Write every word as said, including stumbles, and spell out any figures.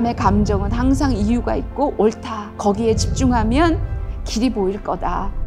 사람의 감정은 항상 이유가 있고 옳다. 거기에 집중하면 길이 보일 거다.